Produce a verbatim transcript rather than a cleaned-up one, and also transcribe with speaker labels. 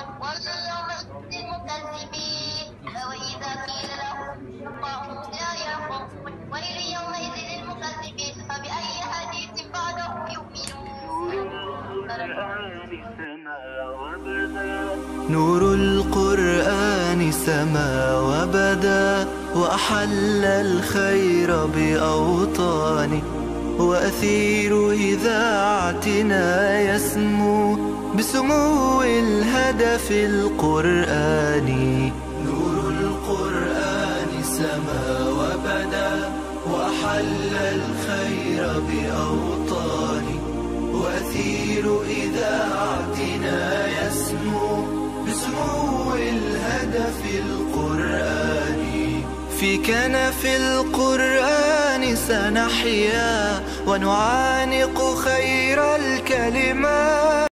Speaker 1: ويل يومئذ للمكذبين وإذا قيل لهم اتقوا لا يرقبون ويل يومئذ للمكذبين فبأي حديث بعده يؤمنون.
Speaker 2: نور القرآن سما وبدا وأحل الخير بأوطانه وأثير إذاعتنا يسمو بسمو الهدف القرآني. نور القرآن سما وبدا وأحل الخير بأوطانه وأثير إذاعتنا يسمو بسمو الهدف القرآني. في كنف القرآن سنحيا ونعانق خير الكلمات.